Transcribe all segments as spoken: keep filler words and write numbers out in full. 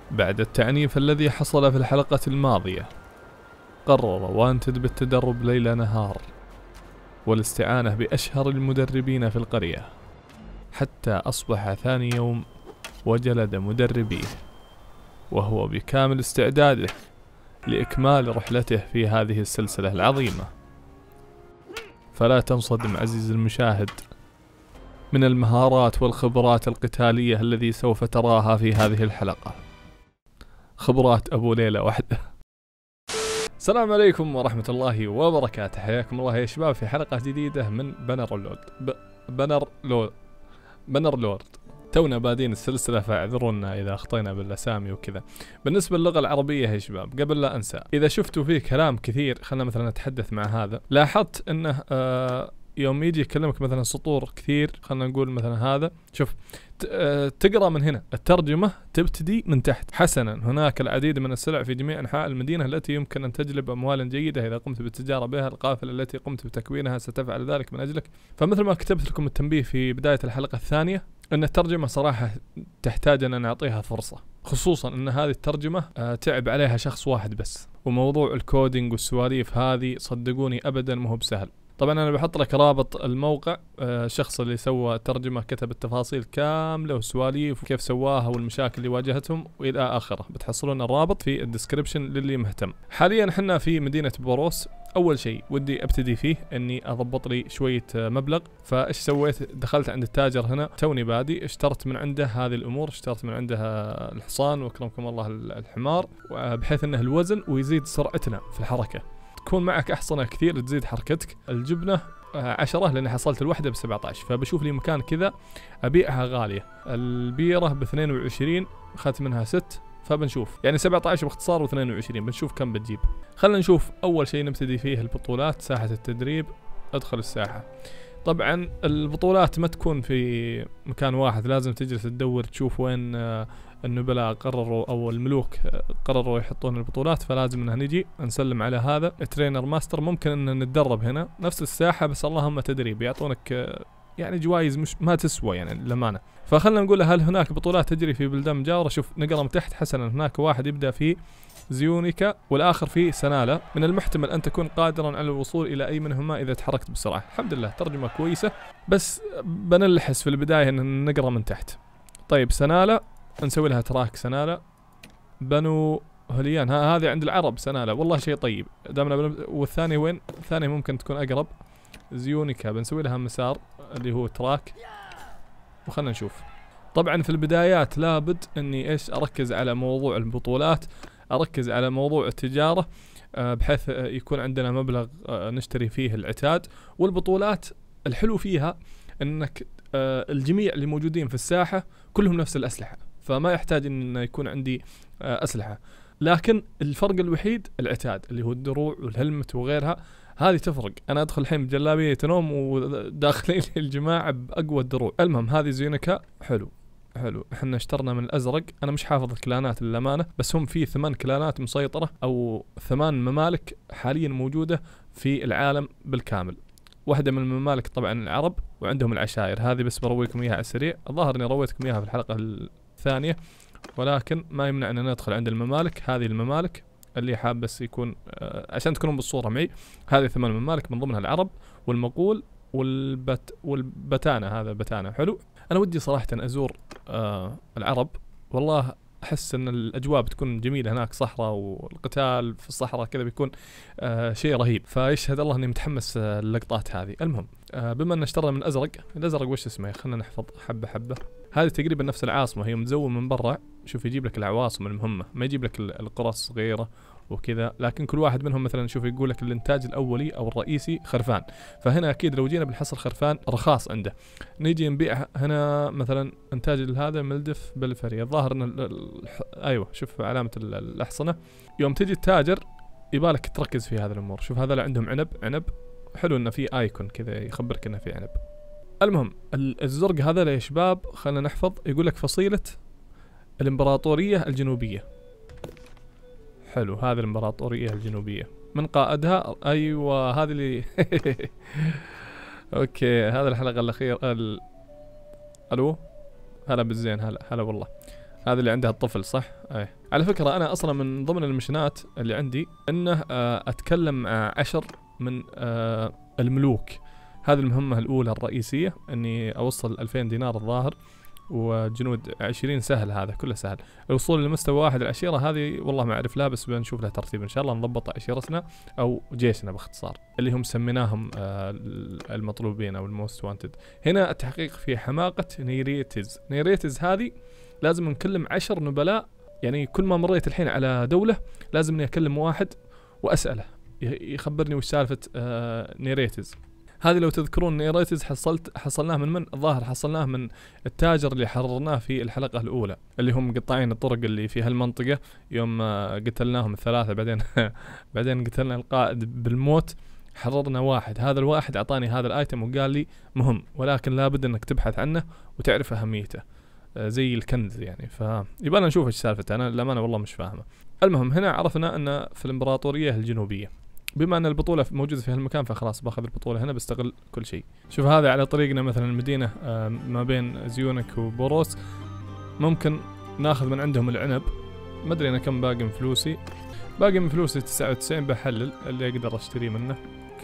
بعد التعنيف الذي حصل في الحلقة الماضية، قرر وانتد بالتدرب ليل نهار والاستعانة بأشهر المدربين في القرية، حتى أصبح ثاني يوم وجلد مدربيه، وهو بكامل استعداده لإكمال رحلته في هذه السلسلة العظيمة. فلا تنصدم عزيزي المشاهد من المهارات والخبرات القتالية الذي سوف تراها في هذه الحلقة، خبرات أبو ليلة وحده. السلام عليكم ورحمة الله وبركاته، حياكم الله يا شباب في حلقة جديدة من بنر لورد ب... بنر لورد بنر لورد تونا بادين السلسلة، فاعذرونا إذا أخطينا بالأسامي وكذا. بالنسبة للغة العربية يا شباب، قبل لا أنسى، إذا شفتوا فيه كلام كثير، خلنا مثلا نتحدث مع هذا، لاحظت أنه آه يوم يجي يكلمك مثلا سطور كثير، خلنا نقول مثلا هذا، شوف تقرأ من هنا، الترجمة تبتدي من تحت. حسنا، هناك العديد من السلع في جميع أنحاء المدينة التي يمكن أن تجلب أموالا جيدة إذا قمت بالتجارة بها. القافلة التي قمت بتكوينها ستفعل ذلك من أجلك. فمثل ما كتبت لكم التنبيه في بداية الحلقة الثانية، أن الترجمة صراحة تحتاج أن نعطيها فرصة، خصوصا أن هذه الترجمة تعب عليها شخص واحد بس، وموضوع الكودينج والسواليف هذه صدقوني أبدا ما هو بسهل. طبعا انا بحط لك رابط الموقع، الشخص اللي سوى الترجمة كتب التفاصيل كاملة والسواليف وكيف سواها والمشاكل اللي واجهتهم والى اخره، بتحصلون الرابط في الديسكريبشن للي مهتم. حاليا احنا في مدينة بوروس. اول شيء ودي ابتدي فيه اني اضبط لي شوية مبلغ، فايش سويت؟ دخلت عند التاجر هنا، توني بادي، اشترت من عنده هذه الامور، اشترت من عنده الحصان واكرمكم الله الحمار، بحيث انه الوزن ويزيد سرعتنا في الحركة. تكون معك أحصنة كثير تزيد حركتك. الجبنة عشرة لأن حصلت الوحدة بسبعة عشر، فبشوف لي مكان كذا أبيعها غالية. البيرة باثنين وعشرين أخذت منها ست، فبنشوف يعني سبعة عشر باختصار واثنين وعشرين، بنشوف كم بتجيب. خلنا نشوف أول شيء نبتدي فيه البطولات. ساحة التدريب، أدخل الساحة. طبعا البطولات ما تكون في مكان واحد، لازم تجلس تدور تشوف وين النبلاء قرروا او الملوك قرروا يحطون البطولات، فلازم ان نجي نسلم على هذا ترينر ماستر. ممكن ان نتدرب هنا نفس الساحة، بس اللهم تدريب، يعطونك يعني جوائز مش ما تسوى يعني للأمانة. فخلنا نقول هل هناك بطولات تجري في بلدان مجاورة؟ شوف نقرأ من تحت. حسنا، هناك واحد يبدأ في زيونيكا والآخر في سنالة. من المحتمل أن تكون قادرا على الوصول إلى أي منهما إذا تحركت بسرعة. الحمد لله ترجمة كويسة، بس بنلحس في البداية أن نقرأ من تحت. طيب سنالة نسوي لها تراك. سنالة بنو هليان، ها هذه عند العرب سنالة، والله شيء طيب دامنا بن... والثاني وين؟ الثاني ممكن تكون أقرب. زيونيكا بنسوي لها مسار اللي هو تراك، وخلنا نشوف. طبعا في البدايات لابد اني ايش اركز على موضوع البطولات، اركز على موضوع التجارة، بحيث يكون عندنا مبلغ نشتري فيه العتاد. والبطولات الحلو فيها انك الجميع اللي موجودين في الساحة كلهم نفس الاسلحة، فما يحتاج ان يكون عندي اسلحة. لكن الفرق الوحيد العتاد اللي هو الدروع والهلمت وغيرها، هذه تفرق. انا ادخل الحين بجلابية نوم وداخلين الجماعة باقوى الدروع. المهم هذه زينكا حلو حلو. احنا اشترنا من الازرق، انا مش حافظ الكلانات للامانة، بس هم في ثمان كلانات مسيطرة او ثمان ممالك حاليا موجودة في العالم بالكامل. واحدة من الممالك طبعا العرب، وعندهم العشائر. هذه بس برويكم اياها على السريع، الظاهر اني رويتكم اياها في الحلقة الثانية، ولكن ما يمنع ان ندخل عند الممالك. هذه الممالك اللي حاب بس يكون آه عشان تكونون بالصورة معي، هذه ثمان ممالك من ضمنها العرب والمغول والبت والبتانة. هذا بتانة حلو. انا ودي صراحة ازور آه العرب، والله احس ان الاجواء بتكون جميلة هناك، صحراء والقتال في الصحراء كذا بيكون آه شيء رهيب. فيشهد الله اني متحمس آه اللقطات هذه. المهم آه بما ان اشترنا من الازرق، الازرق وش اسمه؟ خلينا نحفظ حبة حبة. هذه تقريبا نفس العاصمة، هي مزوم من برا. شوف يجيب لك العواصم المهمة، ما يجيب لك القرى الصغيرة وكذا، لكن كل واحد منهم مثلا شوف يقول لك الانتاج الاولي او الرئيسي خرفان. فهنا اكيد لو جينا بنحصل خرفان رخاص عنده، نيجي نبيع هنا مثلا انتاج هذا ملدف بالفري. الظاهر ان ال ال ايوه شوف علامة الاحصنة. يوم تجي التاجر يبالك تركز في هذه الامور. شوف هذا عندهم عنب، عنب حلو انه في ايكون كذا يخبرك انه في عنب. المهم الزرق هذا يا شباب خلينا نحفظ. يقول لك فصيلة الامبراطورية الجنوبية. حلو، هذه الامبراطورية الجنوبية من قائدها ايوه هذه اللي اوكي. هذا الحلقة الاخيرة ال... الو هلا بالزين، هلا هلا والله. هذا اللي عندها الطفل صح؟ اي على فكرة انا اصلا من ضمن المشنات اللي عندي انه اتكلم مع عشر من الملوك. هذه المهمة الاولى الرئيسية، اني اوصل ألفين دينار الظاهر، وجنود عشرين سهل، هذا كله سهل. الوصول لمستوى واحد العشيرة هذه والله ما اعرف لها، بس بنشوف لها ترتيب ان شاء الله، نضبط عشيرتنا او جيشنا باختصار، اللي هم سميناهم المطلوبين او الموست وانتد. هنا التحقيق في حماقة نيريتز. نيريتز هذه لازم نكلم عشر نبلاء، يعني كل ما مريت الحين على دولة لازم اني اكلم واحد واسأله يخبرني وش سالفة نيريتز. هذه لو تذكرون نيريتز حصلت حصلناه من من الظاهر حصلناه من التاجر اللي حررناه في الحلقة الأولى، اللي هم قطاعين الطرق اللي في هالمنطقة، يوم قتلناهم الثلاثة بعدين بعدين قتلنا القائد بالموت، حررنا واحد. هذا الواحد أعطاني هذا الآيتم وقال لي مهم، ولكن لابد أنك تبحث عنه وتعرف أهميته زي الكنز يعني. فيبقى نشوف ايش سالفته، أنا للأمانة والله مش فاهمه. المهم هنا عرفنا أن في الإمبراطورية الجنوبية، بما ان البطولة موجودة في هالمكان فخلاص باخذ البطولة هنا، بستغل كل شيء. شوف هذا على طريقنا مثلا المدينة ما بين زيونك وبوروس، ممكن ناخذ من عندهم العنب. ما ادري انا كم باقي من فلوسي، باقي من فلوسي تسعة وتسعين، بحلل اللي اقدر اشتريه منه.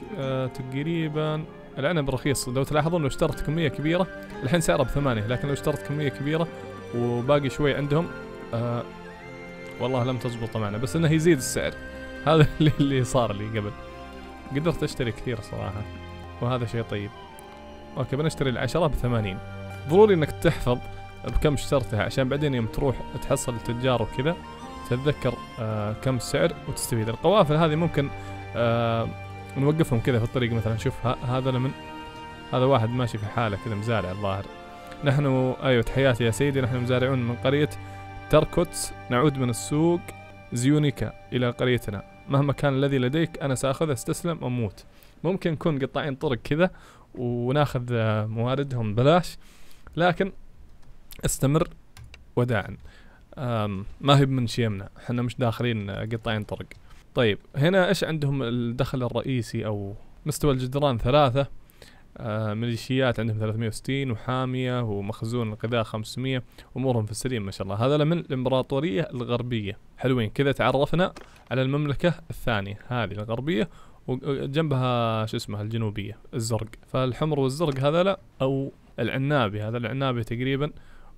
تقريبا العنب رخيص، لو تلاحظون لو اشترت كمية كبيرة الحين سعره بثمانية، لكن لو اشترت كمية كبيرة وباقي شوي عندهم آه والله لم تزبط معنا، بس انه يزيد السعر. هذا اللي اللي صار لي قبل، قدرت اشتري كثير صراحة، وهذا شيء طيب. اوكي بنشتري العشرة بثمانين. ضروري انك تحفظ بكم اشترتها، عشان بعدين يوم تروح تحصل التجار وكذا تتذكر آه كم السعر وتستفيد. القوافل هذه ممكن آه نوقفهم كذا في الطريق مثلا. شوف هذا من هذا واحد ماشي في حاله كذا مزارع الظاهر. نحن ايوه تحياتي يا سيدي، نحن مزارعون من قرية تركوتس، نعود من السوق زيونيكا إلى قريتنا، مهما كان الذي لديك أنا سأخذه، استسلم أموت. ممكن نكون قطاعين طرق كذا وناخذ مواردهم بلاش، لكن استمر وداعا، ما هي من شيمنا، احنا مش داخلين قطاعين طرق. طيب هنا ايش عندهم الدخل الرئيسي او مستوى الجدران؟ ثلاثة. آه ميليشيات عندهم ثلاثمية وستين، وحامية ومخزون الغذاء خمسمية، امورهم في السليم ما شاء الله. هذا من الامبراطورية الغربية. حلوين كذا، تعرفنا على المملكة الثانية هذه الغربية، وجنبها شو اسمها الجنوبية الزرق. فالحمر والزرق هذا لا، او العنابي، هذا العنابي تقريبا،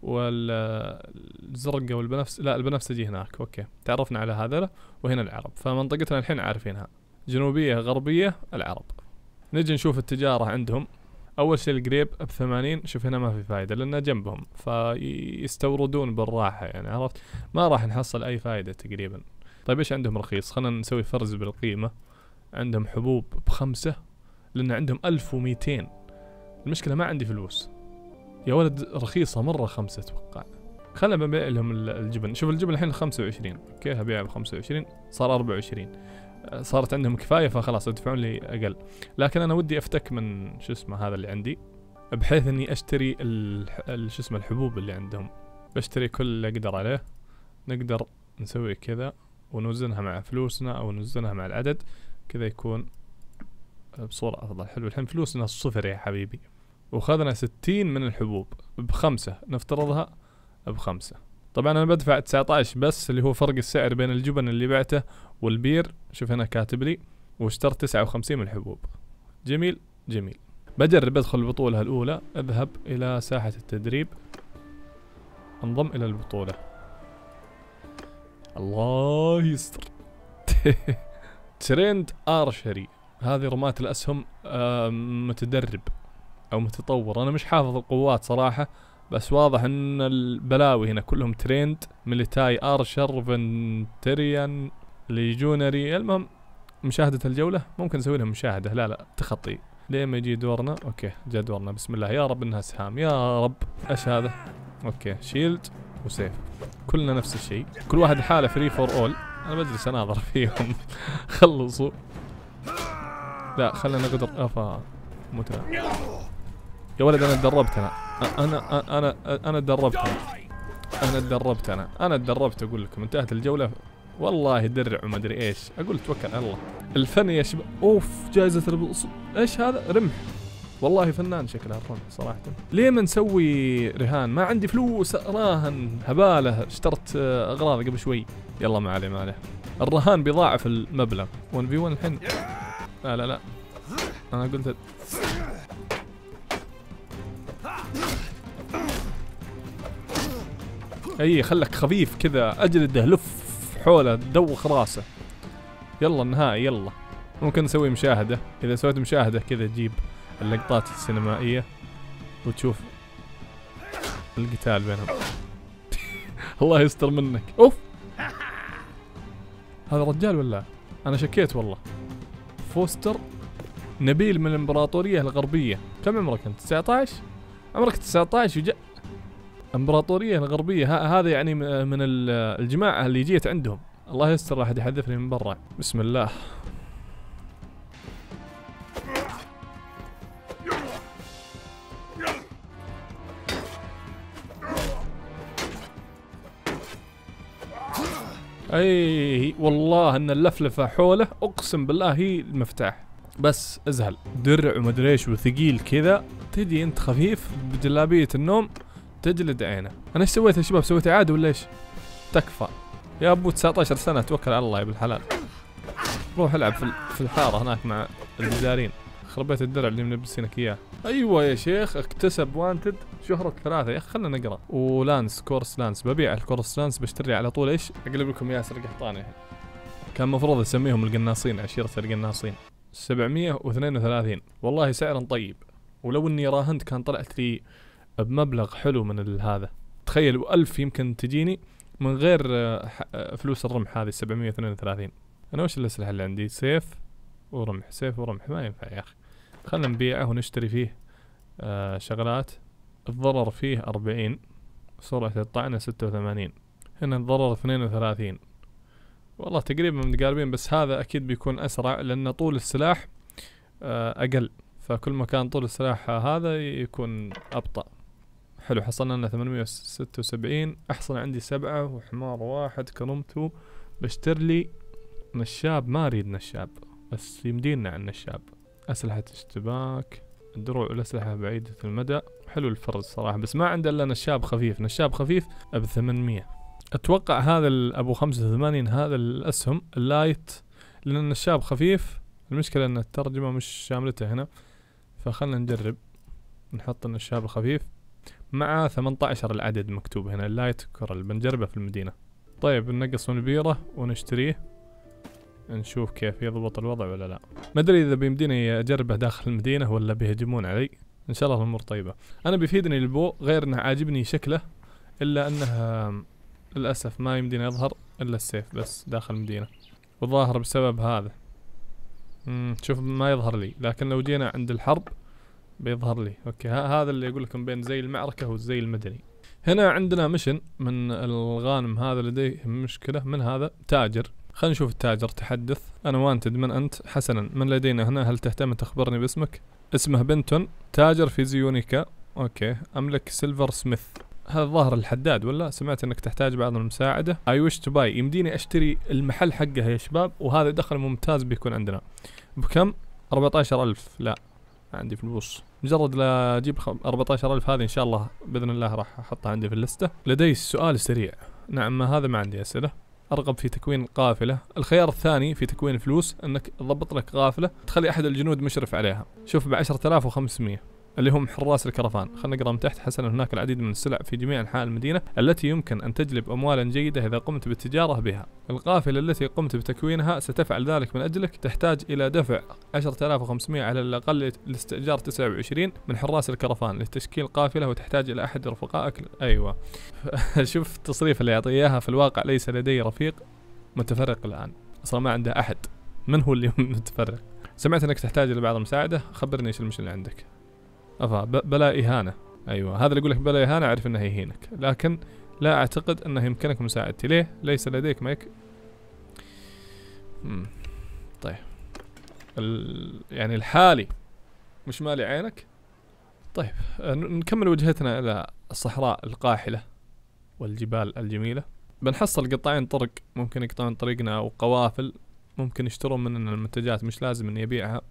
والزرقة والبنفس لا البنفسجي هناك. اوكي تعرفنا على هذا لا. وهنا العرب، فمنطقتنا الحين عارفينها، جنوبية غربية العرب. نجي نشوف التجارة عندهم. أول شيء القريب بثمانين. شوف هنا ما في فايدة لأنه جنبهم، فيستوردون بالراحة يعني، عرفت؟ ما راح نحصل أي فايدة تقريبا. طيب إيش عندهم رخيص؟ خلنا نسوي فرز بالقيمة. عندهم حبوب بخمسة، لأن عندهم ألف ومئتين. المشكلة ما عندي فلوس يا ولد، رخيصة مرة خمسة أتوقع. خلنا ببيع لهم الجبن. شوف الجبن الحين خمسة وعشرين، أوكي هبيعها بخمسة وعشرين، صار أربعة وعشرين. صارت عندهم كفاية فخلاص يدفعون لي أقل. لكن أنا ودي أفتك من شو اسمه هذا اللي عندي، بحيث إني أشتري ال شو اسمه الحبوب اللي عندهم. بشتري كل اللي أقدر عليه. نقدر نسوي كذا ونوزنها مع فلوسنا أو نوزنها مع العدد كذا، يكون بصورة أفضل. حلو. الحين فلوسنا صفر يا حبيبي، وخذنا ستين من الحبوب بخمسة، نفترضها بخمسة. طبعا أنا بدفع تسعة عشر بس، اللي هو فرق السعر بين الجبن اللي بعته والبير. شوف هنا كاتب لي، واشترت تسعة وخمسين من الحبوب. جميل جميل. بجرب أدخل البطولة الأولى. أذهب إلى ساحة التدريب، انضم إلى البطولة. الله يستر. تريند آرشري، هذه رماة الأسهم. متدرب أو متطور، أنا مش حافظ القوات صراحة، بس واضح ان البلاوي هنا كلهم تريند. ميليتاي ارشر، فنتريان، ليجونري. المهم مشاهدة الجولة ممكن نسوي لهم مشاهدة، لا لا تخطي لين ما يجي دورنا. اوكي جاء دورنا، بسم الله يا رب انها سهام يا رب. ايش هذا؟ اوكي شيلد وسيف، كلنا نفس الشيء، كل واحد حاله فري فور اول. انا بجلس اناظر فيهم. خلصوا. لا خلنا نقدر افا متنا. يا ولد انا تدربت، انا انا انا انا تدربت انا انا تدربت انا انا تدربت اقول لكم. انتهت الجولة والله درع وما ادري ايش، اقول توكل على الله. الفن يا شباب. اوف جائزة البص. ايش هذا؟ رمح. والله فنان شكلها الرمح صراحة. ليه ما نسوي رهان؟ ما عندي فلوس راهن هبالة، اشترت اغراض قبل شوي. يلا ما عليه ما عليه، الرهان بيضاعف المبلغ. واحد في واحد الحين. لا لا لا انا قلت اي خلك خفيف كذا، اجلده لف حوله دوخ راسه. يلا النهائي يلا. ممكن نسوي مشاهدة، اذا سويت مشاهدة كذا تجيب اللقطات السينمائية وتشوف القتال بينهم. الله يستر منك. اوف هذا رجال ولا؟ انا شكيت والله. فوستر نبيل من الامبراطورية الغربية. كم عمرك انت؟ تسعة عشر؟ عمرك تسعة عشر وجاء امبراطورية الغربية. هذا يعني من الجماعة اللي جيت عندهم. الله يستر راح يحذفني من برا. بسم الله. اي والله ان اللفلفة حوله اقسم بالله هي المفتاح. بس ازهل درع ومدري ايش وثقيل كذا، تجي انت خفيف بجلابية النوم تجلد عينه. انا ايش سويت يا شباب؟ سويت اعادة ولا ايش؟ تكفى يا ابو تسعة عشر سنة، توكل على الله يا بالحلال. روح العب في في الحارة هناك مع الجزارين. خربيت الدرع اللي ملبسينك اياه. ايوه يا شيخ اكتسب وانتد شهرة ثلاثة. يا اخي خلنا نقرا. ولانس كورس لانس، ببيع الكورس لانس بشتري على طول. ايش اقلب لكم ياسر قحطاني. كان المفروض اسميهم القناصين، عشيرة القناصين. سبعمية واثنين وثلاثين والله سعر طيب. ولو اني راهنت كان طلعت لي بمبلغ حلو من هذا. تخيل ألف يمكن تجيني من غير فلوس الرمح هذه. سبعمية واثنين وثلاثين. انا وش الاسلحة اللي عندي؟ سيف ورمح، سيف ورمح ما ينفع يا اخي. خلنا نبيعه ونشتري فيه آه شغلات. الضرر فيه أربعين، سرعة الطعنة ستة وثمانين، هنا الضرر اثنين وثلاثين. والله تقريبا متقاربين، بس هذا اكيد بيكون اسرع لان طول السلاح آه اقل، فكل ما كان طول السلاح هذا يكون ابطأ. حلو حصلنا لنا ثمانمية وستة وسبعين. احصل عندي سبعة وحمار واحد كرمته. بشتري لي نشاب، ما اريد نشاب بس يمدينا عن نشاب. اسلحة اشتباك، الدروع والاسلحة بعيدة المدى. حلو الفرز صراحة، بس ما عنده الا نشاب خفيف. نشاب خفيف ب ثمانمية. اتوقع هذا ابو خمسة وثمانين هذا الاسهم اللايت، لان النشاب خفيف. المشكلة ان الترجمة مش شاملته هنا، فخلنا نجرب نحط النشاب الخفيف مع ثمانية عشر العدد مكتوب هنا اللايت كورال. بنجربه في المدينة. طيب ننقص من البيرة ونشتريه، نشوف كيف يضبط الوضع ولا لا. ما ادري اذا بيمديني اجربه داخل المدينة ولا بيهجمون علي. ان شاء الله الامور طيبة. انا بيفيدني البو، غير انه عاجبني شكله، الا انه للاسف ما يمديني اظهر الا السيف بس داخل المدينة، والظاهر بسبب هذا. امم شوف ما يظهر لي، لكن لو جينا عند الحرب بيظهر لي. اوكي هذا اللي يقول لكم بين زي المعركة والزي المدني. هنا عندنا مشن من الغانم هذا لديه مشكلة من هذا تاجر. خلينا نشوف التاجر. تحدث. انا وانتد. من انت؟ حسنا. من لدينا هنا؟ هل تهتم تخبرني باسمك؟ اسمه بنتون، تاجر في زيونيكا. اوكي املك سيلفر سميث. هذا ظاهر الحداد ولا؟ سمعت انك تحتاج بعض المساعدة. اي ويش تو باي. يمديني اشتري المحل حقه يا شباب، وهذا دخل ممتاز بيكون عندنا. بكم؟ أربعة عشر ألف. لا عندي فلوس. مجرد لا اجيب أربعة عشر ألف هذه ان شاء الله باذن الله راح احطها عندي في اللستة. لدي سؤال سريع. نعم ما هذا؟ ما عندي اسئلة. ارغب في تكوين قافلة. الخيار الثاني في تكوين فلوس انك تضبط لك قافلة تخلي احد الجنود مشرف عليها. شوف بعشرة آلاف وخمسمية اللي هم حراس الكرفان. خلنا نقرا من تحت. حسنا هناك العديد من السلع في جميع انحاء المدينة التي يمكن ان تجلب اموالا جيدة اذا قمت بالتجارة بها. القافلة التي قمت بتكوينها ستفعل ذلك من اجلك. تحتاج الى دفع عشرة آلاف وخمسمية على الاقل لاستئجار تسعة وعشرين من حراس الكرفان لتشكيل قافلة، وتحتاج الى احد رفقائك. ايوه شوف التصريف اللي يعطي اياها. في الواقع ليس لدي رفيق متفرق الان، اصلا ما عنده احد. من هو اللي متفرق؟ سمعت انك تحتاج الى بعض المساعدة. خبرني ايش المشكلة اللي عندك. افا بلا اهانة. ايوه هذا اللي يقول لك بلا اهانة اعرف انه يهينك، لكن لا اعتقد انه يمكنك مساعدتي. ليه؟ ليس لديك مايك. مم. طيب ال... يعني الحالي مش مالي عينك. طيب نكمل وجهتنا الى الصحراء القاحلة والجبال الجميلة. بنحصل قطاعين طرق ممكن يقطعون طريقنا، او قوافل ممكن يشترون مننا المنتجات، مش لازم اني ابيعها.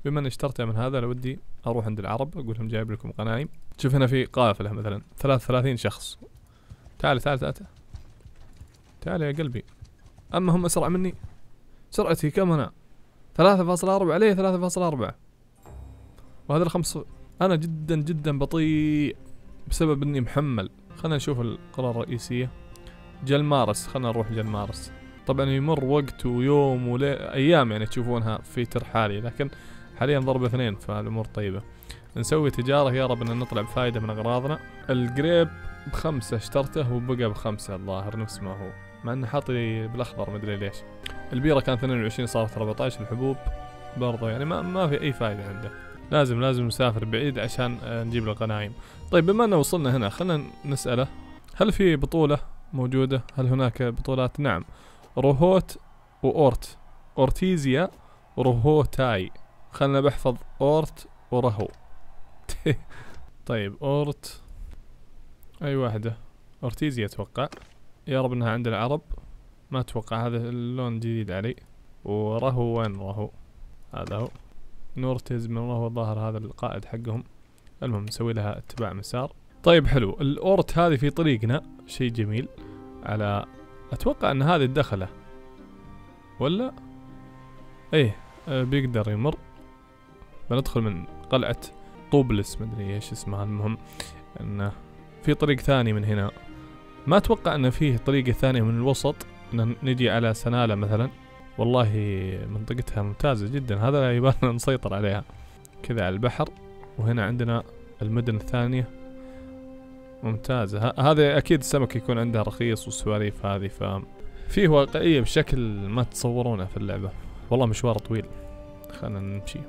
بما اني اشتريته من هذا لودي اروح عند العرب اقول لهم جايب لكم غنايم. شوف هنا في قافلة مثلا ثلاثة وثلاثين شخص. تعال تعال تعال تعال يا قلبي. اما هم اسرع مني. سرعتي كم هنا؟ ثلاثة فاصلة أربعة ليه ثلاثة فاصلة أربعة؟ وهذا الخمس انا جدا جدا بطيء بسبب اني محمل. خلنا نشوف القرى الرئيسية. جلمارس، خلنا نروح جلمارس. طبعا يمر وقت ويوم ولا ايام يعني تشوفونها في ترحالي، لكن حاليا ضرب اثنين فالامور طيبة. نسوي تجارة يا رب ان نطلع بفايدة من اغراضنا. القريب بخمسة اشترته وبقى بخمسة الظاهر نفس ما هو، مع انه حاطي بالاخضر مدري ليش. البيرة كان اثنين وعشرين صارت أربعة عشر. الحبوب برضه يعني ما, ما في اي فايدة عنده. لازم لازم نسافر بعيد عشان نجيب الغنايم. طيب بما انه وصلنا هنا خلنا نسأله هل في بطولة موجودة؟ هل هناك بطولات؟ نعم، روهوت وأورت، أورتيزيا وروهوتاي. خلنا بحفظ أورت ورهو. طيب أورت أي واحدة؟ أورتيزيا أتوقع. يا رب إنها عند العرب، ما أتوقع هذا اللون جديد علي. ورهو وين رهو؟ هذا هو نورتيز من رهو الظاهر، هذا القائد حقهم. المهم نسوي لها اتباع مسار. طيب حلو، الأورت هذه في طريقنا، شيء جميل. على أتوقع أن هذه الدخلة ولا ايه آه بيقدر يمر. بندخل من قلعة طوبلس مدري ايش اسمها. المهم انه في طريق ثاني من هنا. ما اتوقع انه فيه طريقة ثانية من الوسط ان نجي على سنالة مثلا. والله منطقتها ممتازة جدا، هذا يبغى نسيطر عليها كذا على البحر. وهنا عندنا المدن الثانية ممتازة. هذا اكيد السمك يكون عنده رخيص والسواليف هذه، ف فيه واقعية بشكل ما تتصورونه في اللعبة. والله مشوار طويل، خلنا نمشي.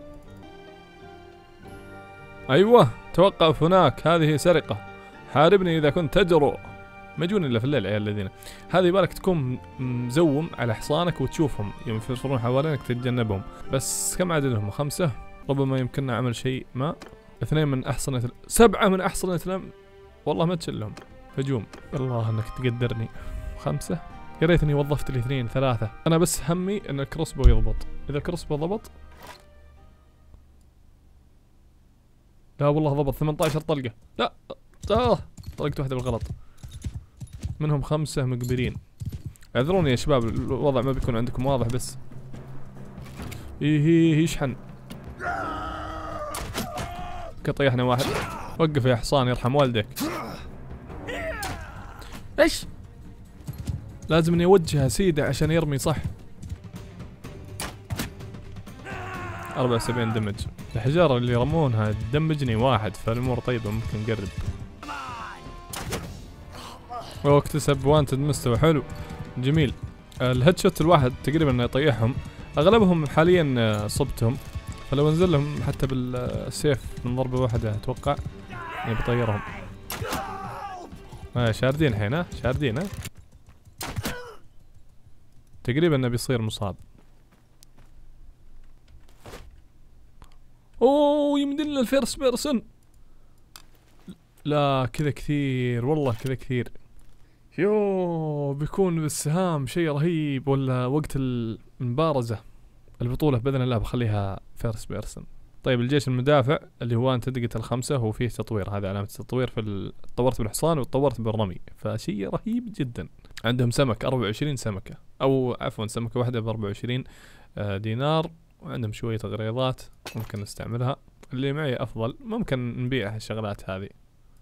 ايوه توقف هناك، هذه سرقة. حاربني اذا كنت تجرؤ. ما يجون الا في الليل عيال الذين. هذه يبالك تكون مزوم على حصانك وتشوفهم يوم يفرفرون حوالينك تتجنبهم. بس كم عددهم؟ خمسة. ربما يمكننا عمل شيء ما. اثنين من احصنة، سبعة من احصنة لم. والله ما تشلهم. هجوم. الله انك تقدرني. خمسة. يا ريتني وظفت لي اثنين ثلاثة. انا بس همي ان الكروسبو يضبط. اذا الكروسبو ضبط. لا والله ضبط. ثمانية عشر طلقة. لا آه. طلقت واحدة بالغلط. منهم خمسة مقبلين. اعذروني يا شباب الوضع ما بيكون عندكم واضح بس. ايه ايه يشحن. طيحنا واحد. وقف يا حصان يرحم والدك. ايش؟ لازم اني اوجهه سيدة عشان يرمي صح. أربعة وسبعين دمج. الحجارة اللي يرمونها تدمجني واحد، فالامور طيبة ممكن نقرب. هو اكتسب وانتد مستوى حلو جميل. الهيد شوت الواحد تقريبا يطيحهم. اغلبهم حاليا صبتهم، فلو انزل لهم حتى بالسيف من ضربة واحدة اتوقع يعني بطيرهم. آه شاردين الحين. ها شاردين. ها تقريبا انه بيصير مصاب. اوه يمدلنا الفيرس بيرسون. لا كذا كثير والله كذا كثير. يوه بيكون بالسهام شيء رهيب. ولا وقت المبارزة البطولة بإذن الله بخليها فيرس بيرسون. طيب الجيش المدافع اللي هو انت قتل خمسة هو فيه تطوير. هذا علامة التطوير. في تطورت بالحصان وتطورت بالرمي، فشيء رهيب جدا. عندهم سمك أربعة وعشرين سمكة، او عفوا سمكة واحدة ب أربعة وعشرين دينار. وعندهم شوية تغريضات ممكن نستعملها. اللي معي افضل ممكن نبيع الشغلات هذه.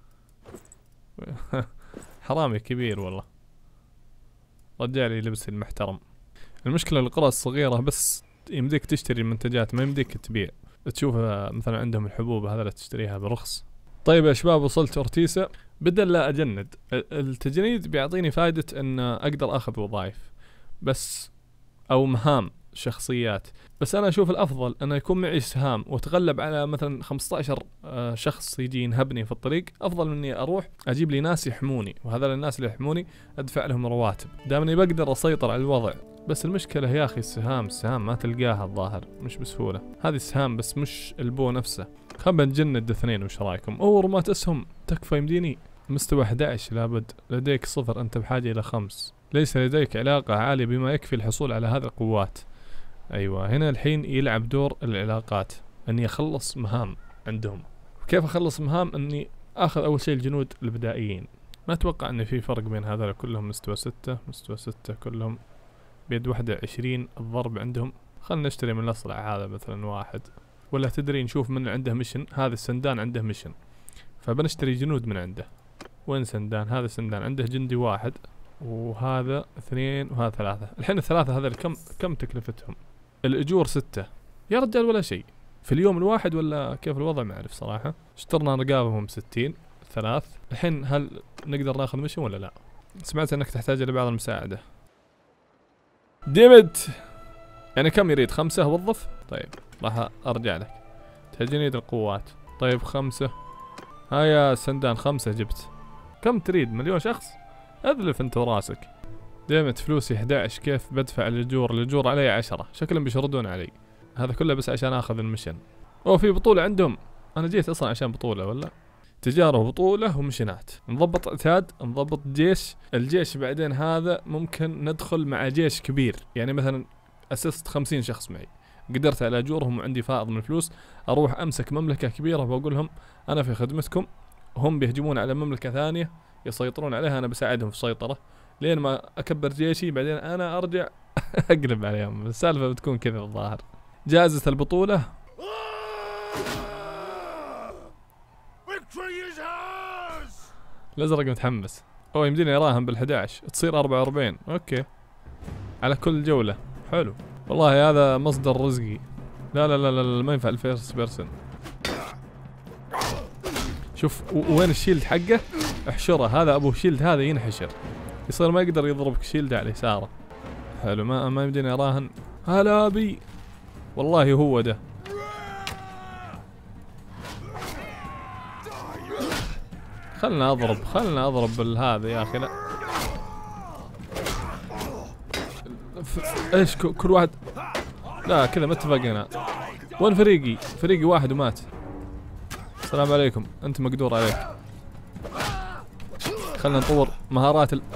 حرامي كبير والله. رجالي لبس المحترم. المشكلة القرى الصغيرة بس يمديك تشتري المنتجات، ما يمديك تبيع. تشوف مثلا عندهم الحبوب هذا لا تشتريها برخص. طيب يا شباب وصلت أورتيسا. بدل لا أجند، التجنيد بيعطيني فائدة ان اقدر اخذ وظائف بس او مهام شخصيات. بس انا اشوف الافضل انه يكون معي سهام واتغلب على مثلا خمسة عشر شخص يجي ينهبني في الطريق، افضل من اني اروح اجيب لي ناس يحموني، وهذول الناس اللي يحموني ادفع لهم رواتب، دام اني بقدر اسيطر على الوضع. بس المشكلة يا اخي السهام السهام ما تلقاها الظاهر، مش بسهولة. هذه السهام بس مش البو نفسه. خلنا نجند اثنين، وش رايكم؟ اوه رمات اسهم تكفى يمديني. مستوى أحد عشر لابد. لديك صفر، انت بحاجة الى خمس. ليس لديك علاقة عالية بما يكفي الحصول على هذه القوات. ايوه هنا الحين يلعب دور العلاقات. اني اخلص مهام عندهم. كيف اخلص مهام؟ اني اخذ اول شيء الجنود البدائيين. ما اتوقع ان في فرق بين هذول كلهم مستوى ستة مستوى ستة كلهم بيد واحدة عشرين. الضرب عندهم خلنا نشتري من الاصلع هذا مثلا واحد، ولا تدري نشوف من عنده ميشن. هذا السندان عنده ميشن فبنشتري جنود من عنده. وين سندان؟ هذا سندان عنده جندي واحد، وهذا اثنين وهذا ثلاثة. الحين الثلاثة هذا كم كم تكلفتهم؟ الأجور ستة يا رجال ولا شيء في اليوم الواحد، ولا كيف الوضع ما أعرف صراحة. اشترنا رقابهم ستين ثلاث. الحين هل نقدر ناخذ مشن ولا لا؟ سمعت انك تحتاج لبعض المساعدة. ديفيد يعني كم يريد؟ خمسة وظف؟ طيب راح ارجع لك. تجنيد القوات طيب خمسة. ها يا سندان خمسة جبت. كم تريد؟ مليون شخص؟ اذلف انت وراسك. ديمت فلوسي أحد عشر، كيف بدفع الأجور؟ الأجور علي عشرة، شكلهم بيشردون علي. هذا كله بس عشان اخذ المشن. اوه في بطولة عندهم، انا جيت اصلا عشان بطولة ولا؟ تجارة وبطولة ومشينات. نضبط عتاد، نضبط جيش. الجيش بعدين هذا ممكن ندخل مع جيش كبير، يعني مثلا اسست خمسين شخص معي، قدرت على اجورهم وعندي فائض من الفلوس، اروح امسك مملكة كبيرة وبقول لهم انا في خدمتكم. هم بيهجمون على مملكة ثانية يسيطرون عليها، انا بساعدهم في السيطرة لين ما اكبر جيشي، بعدين انا ارجع اقلب عليهم. السالفة بتكون كذا الظاهر. جائزة البطولة الازرق متحمس. اوه يمديني اراهن بالأحد عشر تصير أربعة وأربعين. اوكي على كل جولة. حلو والله هذا مصدر رزقي. لا لا لا لا ما ينفع الفيرست بيرسون. شوف وين الشيلد حقه؟ احشره. هذا ابو شيلد هذا ينحشر يصير ما يقدر يضربك شيلد على يساره. حلو ما ما يمديني اراهن. هلا بي والله هو ده. خلنا اضرب خلنا اضرب بالهذا يا اخي. لا ايش كل واحد. لا كذا ما اتفقنا. وين فريقي؟ فريقي واحد ومات. السلام عليكم انت مقدور عليك. خلنا نطور مهارات ال...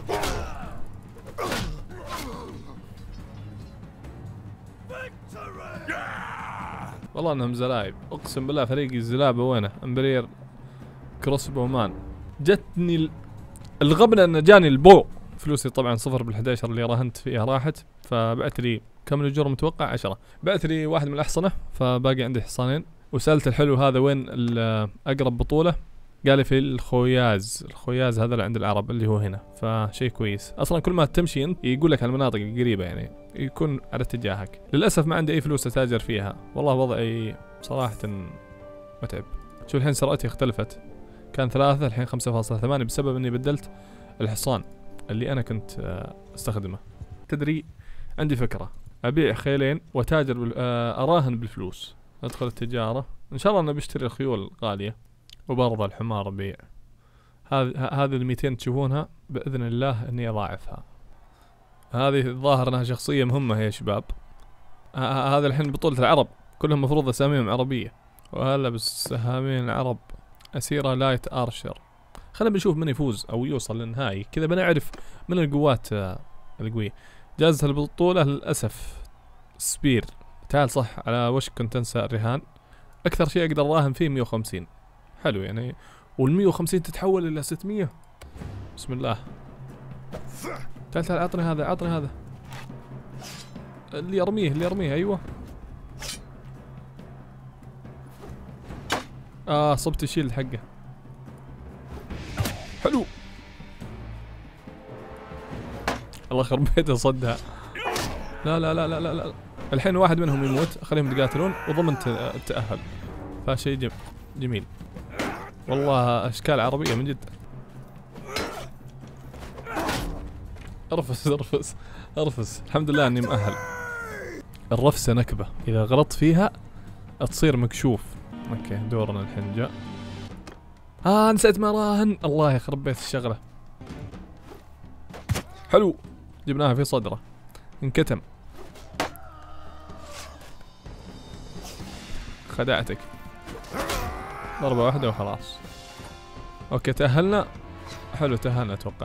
والله انهم زلايب اقسم بالله. فريقي الزلابه وينه؟ امبرير كروسبو مان. جتني الغبنة ان جاني البو. فلوسي طبعا صفر بالأحد عشر اللي راهنت فيها راحت، فبعت لي كم الأجور متوقع؟ عشرة. بعت لي واحد من الأحصنة فباقي عندي حصانين. وسألت الحلو هذا وين أقرب بطولة، قال لي في الخوياز. الخوياز هذا اللي عند العرب اللي هو هنا، فشيء كويس. اصلا كل ما تمشي انت يقول لك على المناطق القريبة يعني يكون على اتجاهك. للأسف ما عندي أي فلوس أتاجر فيها، والله وضعي صراحة متعب. شوف الحين سرعتي اختلفت، كان ثلاثة الحين خمسة فاصلة ثمانية بسبب اني بدلت الحصان اللي انا كنت استخدمه. تدري عندي فكرة، ابيع خيلين وتاجر بال... اراهن بالفلوس. ادخل التجارة ان شاء الله. انا بشتري الخيول غالية وبرضه الحمار بيع. هذه هذه ال مئتين تشوفونها باذن الله اني اضاعفها. هذه الظاهر انها شخصية مهمة يا شباب. هذا الحين بطولة العرب كلهم مفروض اساميهم عربية، وهلا بس سهامين العرب. أسيرة لايت أرشر. خلينا بنشوف من يفوز أو يوصل للنهائي، كذا بنعرف من القوات القوية. جائزة البطولة للأسف سبير. تعال صح على وش كنت أنسى الرهان. أكثر شيء أقدر راهن فيه مية وخمسين. حلو يعني، والمية وخمسين تتحول إلى ستمية. بسم الله. تعال تعال عطني هذا عطني هذا اللي يرميه اللي يرميه. أيوه آه صبت الشيلد حقه. حلو الله يخرب بيته صدها. لا لا لا لا لا لا الحين واحد منهم يموت، خليهم يقاتلون وضمنت التأهل، فشيء جميل والله. أشكال عربية من جد. ارفس ارفس ارفس. الحمد لله اني مؤهل. الرفسة نكبة، إذا غلطت فيها تصير مكشوف. اوكي دورنا الحين جاء. اه نسيت ما راهن. الله يخرب بيت الشغله. حلو جبناها في صدره انكتم. خدعتك ضربه واحده وخلاص. اوكي تأهلنا. حلو تأهلنا اتوقع.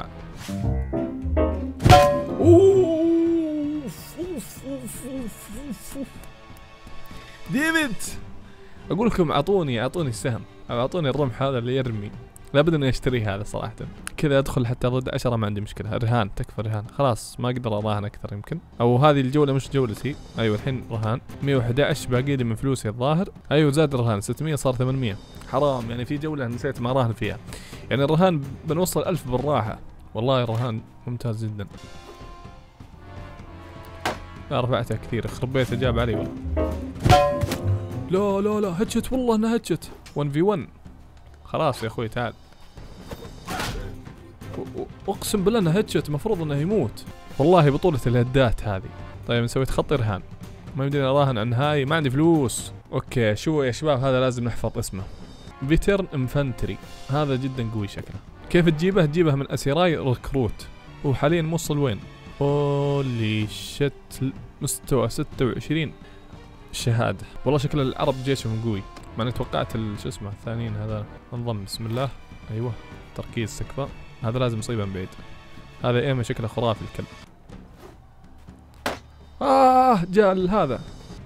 اوف اوف اوف اوف ديفيد اقول لكم اعطوني اعطوني السهم او اعطوني الرمح هذا اللي يرمي، لابد اني اشتريه هذا صراحه. كذا ادخل حتى ضد عشرة ما عندي مشكله. رهان تكفى رهان، خلاص ما اقدر اراهن اكثر يمكن، او هذه الجوله مش جولتي. ايوه الحين رهان مية وأحد عشر باقي لي من فلوسي الظاهر. ايوه زاد الرهان ستمية صار ثمانمية. حرام يعني في جوله نسيت ما راهن فيها. يعني الرهان بنوصل ألف بالراحه. والله الرهان ممتاز جدا. لا رفعتها كثير، يخرب بيته جاب علي ولا. لا لا لا هتشت والله انها هتشت. واحد في واحد. خلاص يا اخوي تعال. اقسم بالله انه هتشت، المفروض انه يموت. والله بطولة الهدات هذه. طيب نسوي تخطي رهان. ما يمديني اراهن عن هاي، ما عندي فلوس. اوكي شو يا شباب هذا لازم نحفظ اسمه. فيترن انفنتري، هذا جدا قوي شكله. كيف تجيبه؟ تجيبه من اسيراي ركروت. وحاليا موصل وين؟ هولي شت، مستوى ستة وعشرين شهادة. والله شكل العرب جيشهم قوي. ما انا توقعت شو اسمه الثانيين هذا. انضم بسم الله. ايوه تركيز تكفى. هذا لازم يصيبه من بعيد. هذا ايمه شكله خرافي الكلب. اه جاء هذا.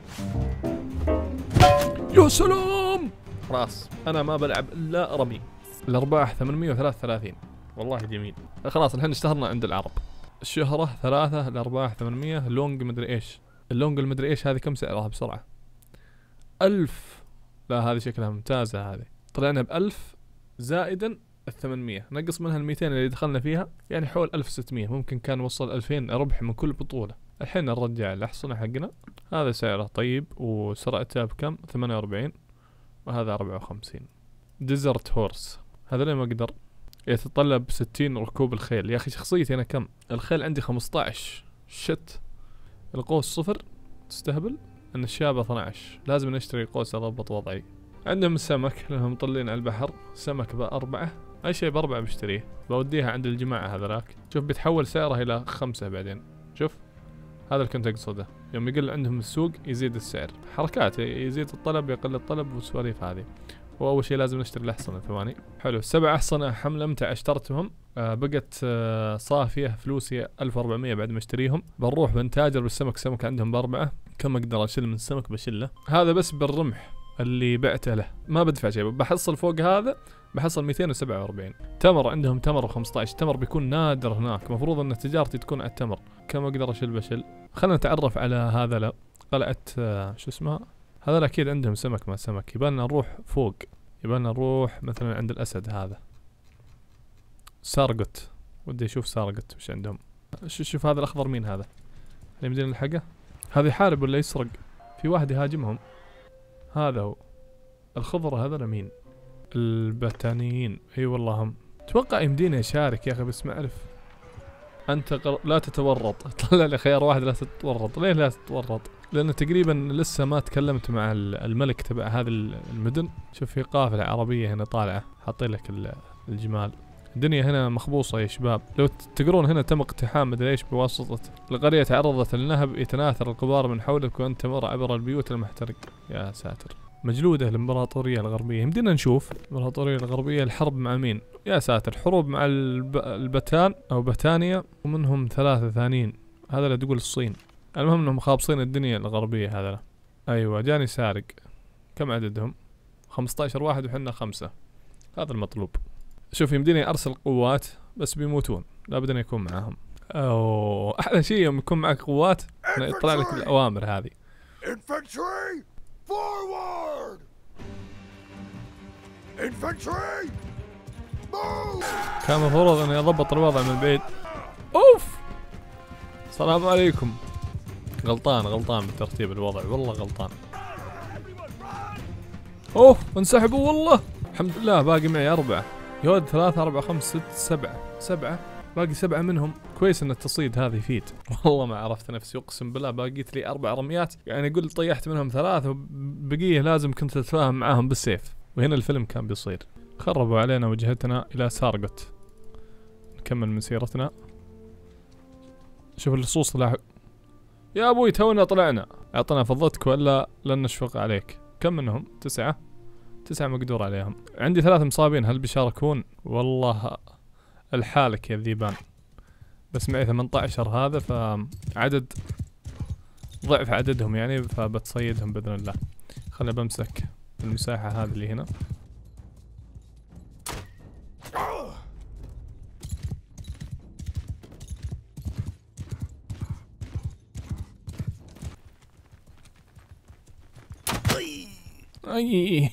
يا سلام. خلاص انا ما بلعب الا رمي. الارباح ثمانمية وثلاثة وثلاثين. والله جميل. خلاص الحين اشتهرنا عند العرب. الشهرة ثلاثة، الارباح ثمانمية، لونج مدري ايش. اللونج المدري ايش هذه كم سعرها بسرعة؟ ألف. لا هذه شكلها ممتازة هذه. طلعنا بألف زائدا الثمانمية، نقص منها الميتين اللي دخلنا فيها، يعني حول ألف وستمية. ممكن كان وصل ألفين ربح من كل بطولة. الحين نرجع الأحصنة حقنا. هذا سعره طيب وسرعته بكم؟ ثمانية وأربعين، وهذا أربعة وخمسين. ديزرت هورس هذا ليه ما أقدر. يتطلب ستين ركوب الخيل. يا أخي شخصيتي أنا كم؟ الخيل عندي خمسة عشر. شت. القوس صفر. تستهبل. النشابة اثنا عشر. لازم نشتري قوس أضبط وضعي. عندهم السمك لانهم مطلين على البحر. سمك بأربعة، أي شيء بأربعة بشتريه. بوديها عند الجماعة هذولاك. شوف بيتحول سعره إلى خمسة بعدين. شوف هذا اللي كنت أقصده. يوم يقل عندهم السوق يزيد السعر. حركات، يزيد الطلب يقل الطلب والسواليف هذه. وأول شيء لازم نشتري الأحصنة ثواني. حلو سبع أحصنة حملة متى اشترتهم. آه بقت آه صافية فلوسي ألف وأربعمية بعد ما اشتريهم. بنروح بنتاجر بالسمك. سمك عندهم بأربعة. كم أقدر أشيل من السمك بشله. هذا بس بالرمح اللي بعته له، ما بدفع شيء. بحصل فوق هذا بحصل مئتين وسبعة وأربعين. تمر عندهم تمر وخمسة عشر. تمر بيكون نادر هناك. مفروض ان تجارتي تكون على التمر. كم اقدر اشيل بشل. خلنا نتعرف على هذا. لا قلعة آه شو اسمها. هذا اكيد عندهم سمك ما سمك. يبالنا نروح فوق. يبالنا نروح مثلا عند الاسد هذا. سارقت. ودي اشوف سارقت وش عندهم. شوف هذا الاخضر مين هذا؟ اللي يمدينا نلحقه. هذا يحارب ولا يسرق؟ في واحد يهاجمهم. هذا هو. الخضر هذا مين؟ البتانيين. اي والله هم. اتوقع يمديني اشارك يا اخي بس ما اعرف. انت قر... لا تتورط. طلع لي خيار واحد لا تتورط. ليه لا تتورط؟ لان تقريبا لسه ما تكلمت مع الملك تبع هذه المدن. شوف في قافلة عربية هنا طالعة. حاطين لك الجمال. الدنيا هنا مخبوصة يا شباب. لو تقرون هنا تم اقتحام مدري ايش بواسطة القرية. تعرضت للنهب يتناثر الغبار من حولك وانت تمر عبر البيوت المحترق. يا ساتر. مجلودة الامبراطورية الغربية. يمدينا نشوف الامبراطورية الغربية الحرب مع مين؟ يا ساتر. حروب مع الب... البتان او بتانيا ومنهم ثلاثة ثانيين. هذا اللي تقول الصين. المهم انهم خابصين الدنيا الغربية هذا. ايوه جاني سارق. كم عددهم؟ خمسة عشر واحد وحنا خمسة. هذا المطلوب. شوف يمديني ارسل قوات بس بيموتون. لابد ان يكون معاهم. اوه احلى شيء يوم يكون معك قوات يطلع لك الاوامر هذه. Infantry forward. Infantry move. كان المفروض اني اضبط الوضع من بعيد. اوف. السلام عليكم. غلطان غلطان بترتيب الوضع والله غلطان. اوف انسحبوا والله. الحمد لله باقي معي اربعة. يود ثلاثة أربعة خمسة ست سبعة. سبعة باقي سبعة منهم. كويس ان التصيد هذا يفيد. والله ما عرفت نفسي اقسم بالله. باقيت لي اربع رميات. يعني قلت طيحت منهم ثلاثة وبقيه لازم كنت اتفاهم معاهم بالسيف. وهنا الفيلم كان بيصير. خربوا علينا وجهتنا الى سارقت. نكمل مسيرتنا. شوف اللصوص لاحق. يا ابوي تونا طلعنا. اعطنا فضتك ولا لن نشفق عليك. كم منهم؟ تسعة. تسعة مقدور عليهم. عندي ثلاث مصابين. هل بيشاركون؟ والله الحالك يا الذيبان. بس معي ثمانية عشر هذا فعدد ضعف عددهم يعني. فبتصيدهم بإذن الله. خلنا بمسك المساحة هذه اللي هنا. اي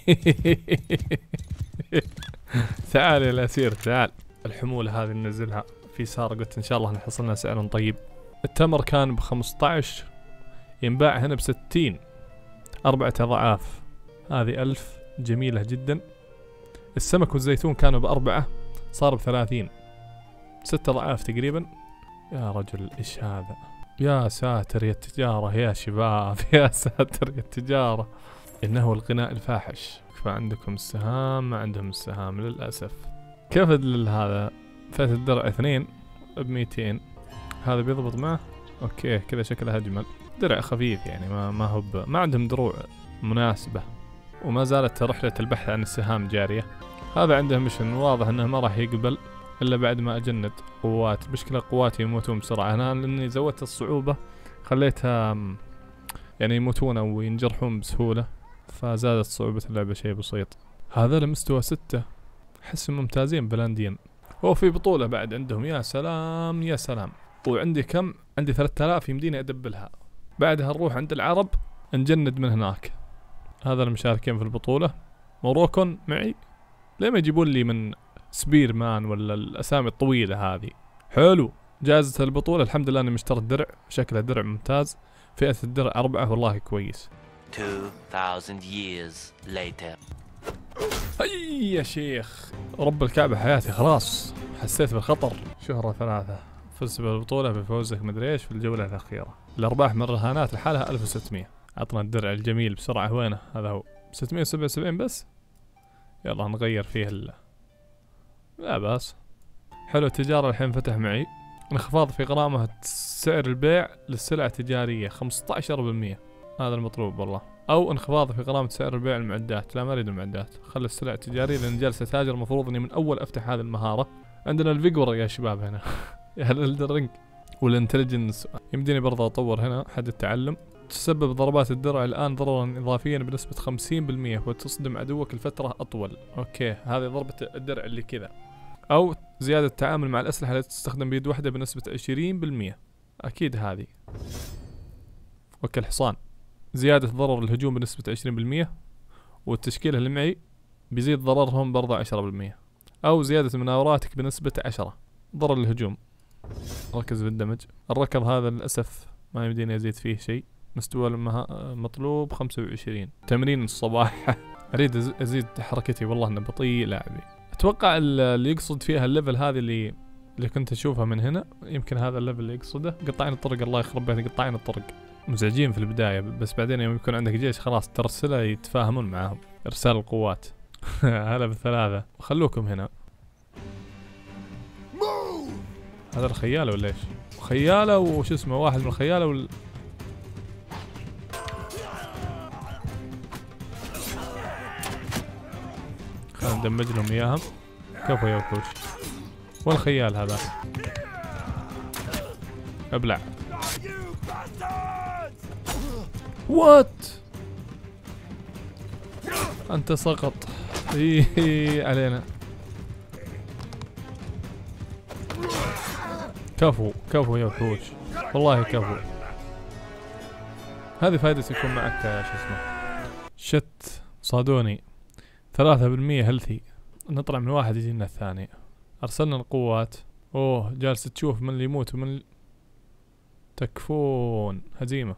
تعال يا الاسير تعال. الحمولة هذه ننزلها في سارة، قلت ان شاء الله نحصلنا سعر طيب. التمر كان بخمسة عشر ينباع هنا بستين، أربعة أضعاف. هذه ألف جميلة جدا. السمك والزيتون كانوا بأربعة صار بثلاثين، ستة أضعاف تقريبا. يا رجل إيش هذا؟ يا ساتر يا التجارة يا شباب، يا ساتر يا التجارة. إنه الغناء الفاحش. فعندكم السهام، ما عندهم السهام للأسف. كيف هذا؟ فات الدرع اثنين بميتين. هذا بيضبط معه. أوكي كذا شكلها أجمل. درع خفيف يعني ما ما هو ما عندهم دروع مناسبة. وما زالت رحلة البحث عن السهام جارية. هذا عنده مشن واضح انه ما راح يقبل الا بعد ما اجند قوات. المشكلة قواتي يموتون بسرعة. انا لاني زودت الصعوبة خليتها يعني يموتون او ينجرحون بسهولة، فزادت صعوبة اللعبة شيء بسيط. هذا لمستوى ستة، احس ممتازين بلاندين. هو في بطولة بعد عندهم، يا سلام يا سلام. وعندي كم؟ عندي ثلاثة آلاف يمديني ادبلها. بعدها نروح عند العرب نجند من هناك. هذا المشاركين في البطولة. موروكون معي. ليه ما يجيبون لي من سبير مان ولا الأسامي الطويلة هذه؟ حلو. جائزة البطولة الحمد لله اني مشتري الدرع، شكله درع ممتاز. فئة الدرع أربعة والله كويس. two thousand years later. أي يا شيخ رب الكعبة حياتي خلاص حسيت بالخطر. شهرة ثلاثة. فزت بالبطولة بفوزك مدري ايش في الجولة الأخيرة. الأرباح من الرهانات لحالها ألف وستمية. عطنا الدرع الجميل بسرعة. وينه؟ هذا هو. ستمية وسبعة وسبعين بس. يلا نغير فيه ال لا بس. حلو. التجارة الحين فتح معي. انخفاض في غرامة سعر البيع للسلع التجارية خمسة عشر بالمية. هذا المطلوب والله. او انخفاض في غرامة سعر البيع المعدات. لا ما اريد المعدات، خلي السلع التجارية لان جالس اتاجر. المفروض اني من اول افتح هذه المهارة. عندنا الفيجور يا شباب هنا. يا الدرينج والانتليجنس. يمديني برضه اطور هنا حد التعلم. تسبب ضربات الدرع الآن ضررا إضافيا بنسبة خمسين بالمية وتصدم عدوك لفترة أطول. أوكي هذه ضربة الدرع اللي كذا. أو زيادة التعامل مع الأسلحة التي تستخدم بيد واحدة بنسبة عشرين بالمية. أكيد هذه. أوكي الحصان. زيادة ضرر الهجوم بنسبة عشرين بالمية. والتشكيلة اللي معي بيزيد ضررهم برضه عشرة بالمية. أو زيادة مناوراتك بنسبة عشرة. ضرر الهجوم. ركز بالدمج. الركض هذا للأسف ما يمديني أزيد فيه شيء. مستوى المطلوب خمسة وعشرين. تمرين الصباح. اريد ازيد حركتي والله انه بطيء لاعبي. اتوقع اللي يقصد فيها الليفل هذه اللي اللي كنت اشوفها من هنا. يمكن هذا الليفل اللي يقصده. قطعين الطرق الله يخرب بيتك. قطعين الطرق مزعجين في البداية، بس بعدين يوم يكون عندك جيش خلاص ترسله يتفاهمون معاهم. ارسال القوات. هلا بالثلاثة. خلوكم هنا. هذا الخيالة ولا ايش؟ خيالة وش اسمه واحد من الخيالة وال خلنا ندمج لهم اياهم. كفو يا وحوش. والخيال هذا ابلع. وات انت سقط. ايه علينا. كفو كفو يا وحوش والله كفو. هذه فائدة يكون معك شو اسمه شت. صادوني. ثلاثة بالمية هيلثي. نطلع من واحد يجينا الثاني. ارسلنا القوات. اوه جالس تشوف من اللي يموت ومن اللي... تكفون. هزيمة.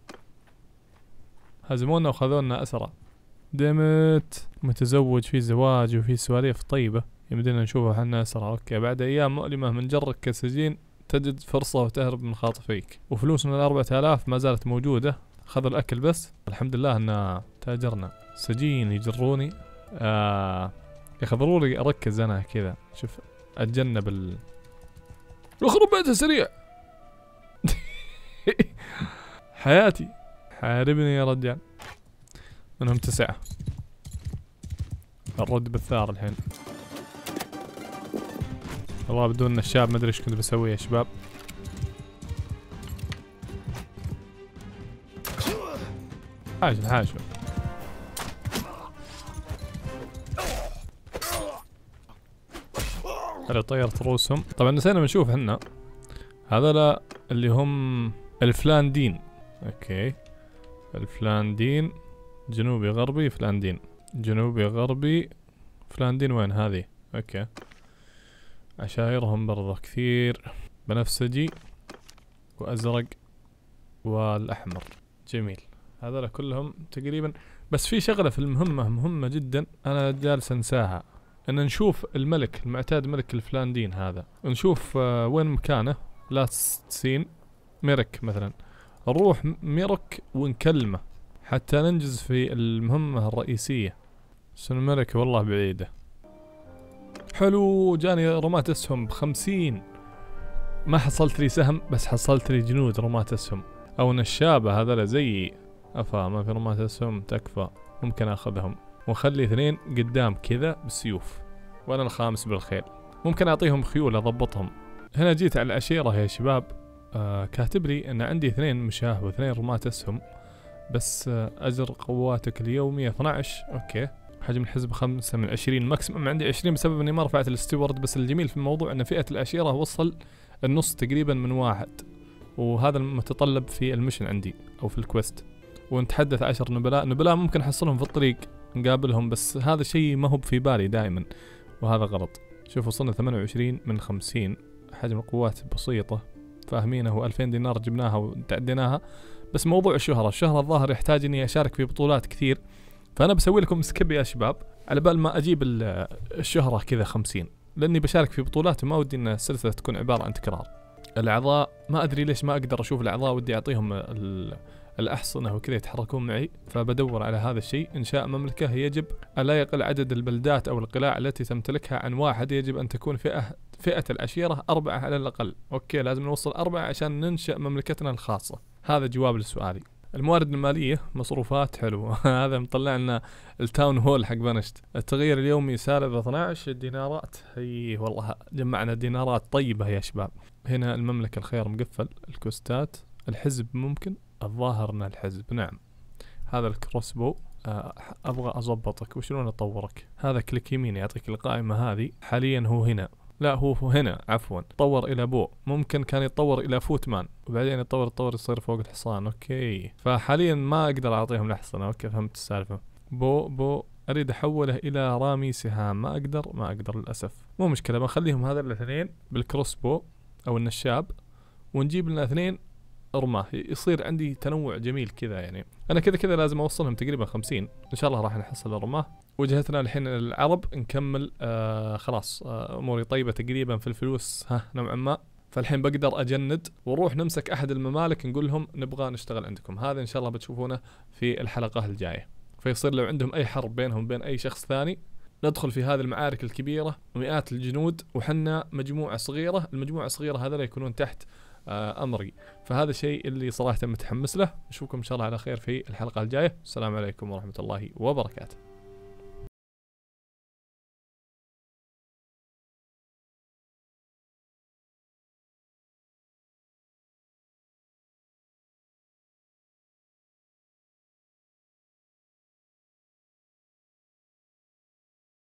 هزمونا وخذونا اسرى. دمت. متزوج في زواج وفي سواليف طيبة يمدينا نشوفها حنا اسرى. اوكي بعد ايام مؤلمة من جرك كسجين تجد فرصة وتهرب من خاطفيك. وفلوسنا الأربعة آلاف ما زالت موجودة. خذوا الأكل بس. الحمد لله أن تاجرنا. سجين يجروني. آه يا أخي ضروري أركز أنا كذا. شوف أتجنب ال يخرب بيته سريع. حياتي. حاربني يا رجال. منهم تسعة. الرد بالثار الحين. والله بدون الشاب ما ادري ايش كنت بسوي يا شباب. حاجة حاجة. اللي طيرت رؤوسهم. طبعا نسينا بنشوف احنا هذول اللي هم الفلاندين. اوكي الفلاندين جنوبي غربي فلاندين جنوبي غربي فلاندين وين هذه؟ اوكي عشائرهم برضه كثير بنفسجي وازرق والاحمر. جميل هذول كلهم تقريبا. بس في شغلة في المهمة مهمة جدا انا جالس انساها، ان نشوف الملك المعتاد ملك الفلاندين هذا، نشوف آه وين مكانه. لاست سين ميرك مثلا، نروح ميرك ونكلمه حتى ننجز في المهمة الرئيسية. سن ميرك والله بعيدة. حلو جاني رماة اسهم بخمسين، ما حصلت لي سهم بس حصلت لي جنود رماة اسهم او نشابة هذول زيي. افا ما في رماة اسهم تكفى، ممكن اخذهم وخلي اثنين قدام كذا بالسيوف وانا الخامس بالخيل. ممكن اعطيهم خيول اضبطهم. هنا جيت على العشيرة يا شباب، آه كاتب لي ان عندي اثنين مشاه واثنين رماة اسهم بس. آه اجر قواتك اليومية اثني عشر. اوكي حجم الحزب خمسة من عشرين، ماكسيمم عندي عشرين بسبب اني ما رفعت الستيورد. بس الجميل في الموضوع ان فئة العشيرة وصل النص تقريبا من واحد، وهذا المتطلب في المشن عندي او في الكويست. ونتحدث عشر نبلاء. نبلاء ممكن احصلهم في الطريق نقابلهم، بس هذا شيء ما هو في بالي دائما وهذا غلط. شوف وصلنا ثمانية وعشرين من خمسين، حجم القوات بسيطة فاهمينه. ألفين دينار جبناها وتعديناها. بس موضوع الشهرة، الشهرة الظاهر يحتاج اني اشارك في بطولات كثير، فانا بسوي لكم سكيب يا شباب على بال ما اجيب الشهرة كذا خمسين، لاني بشارك في بطولات وما ودي ان السلسلة تكون عبارة عن تكرار. الاعضاء ما ادري ليش ما اقدر اشوف الاعضاء، ودي اعطيهم الأحصنة وكذا يتحركون معي، فبدور على هذا الشيء. إنشاء مملكة يجب ألا يقل عدد البلدات أو القلاع التي تمتلكها عن واحد. يجب أن تكون فئة فئة العشيرة أربعة على الأقل. أوكي لازم نوصل أربعة عشان ننشأ مملكتنا الخاصة. هذا جواب لسؤالي. الموارد المالية مصروفات حلو هذا مطلع لنا التاون هول حق بنشت. التغيير اليومي سالب اثني عشر دينارات. هي والله جمعنا دينارات طيبة يا شباب. هنا المملكة الخيار مقفل. الكوستات الحزب ممكن الظاهر ان الحزب نعم. هذا الكروسبو أه ابغى اضبطك وشلون اطورك. هذا كليك يمين يعطيك القائمة هذه. حاليا هو هنا، لا هو هنا عفوا. طور الى بو، ممكن كان يتطور الى فوتمان وبعدين يتطور يتطور يصير فوق الحصان. اوكي فحاليا ما اقدر اعطيهم الاحصنة. اوكي فهمت السالفة. بو بو اريد احوله الى رامي سهام، ما اقدر ما اقدر للاسف. مو مشكلة بخليهم هذا الاثنين بالكروسبو او النشاب، ونجيب لنا اثنين رماه يصير عندي تنوع جميل كذا. يعني انا كذا كذا لازم اوصلهم تقريبا خمسين ان شاء الله راح نحصل الرماه. وجهتنا الحين العرب نكمل. آه خلاص آه اموري طيبة تقريبا في الفلوس ها نوعا ما، فالحين بقدر اجند ونروح نمسك احد الممالك نقول لهم نبغى نشتغل عندكم. هذا ان شاء الله بتشوفونه في الحلقة الجاية. فيصير لو عندهم اي حرب بينهم بين اي شخص ثاني ندخل في هذه المعارك الكبيرة ومئات الجنود وحنا مجموعة صغيرة. المجموعة الصغيرة هذول يكونون تحت آه أمري. فهذا الشيء اللي صراحة متحمس له. نشوفكم إن شاء الله على خير في الحلقة الجاية. السلام عليكم ورحمة الله وبركاته.